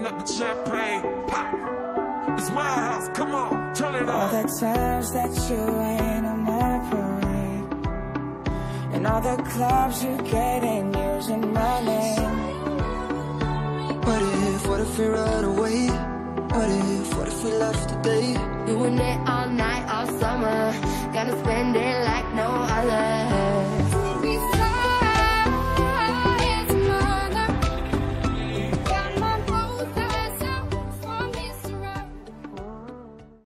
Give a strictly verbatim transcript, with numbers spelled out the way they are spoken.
up the champagne, pop. It's my house, come on, turn it All on. the times that you rain on my parade, and all the clubs you get in using my name. What if, what if we run away? What if, what if we left today? Doing it all night, all summer. Gonna spend it like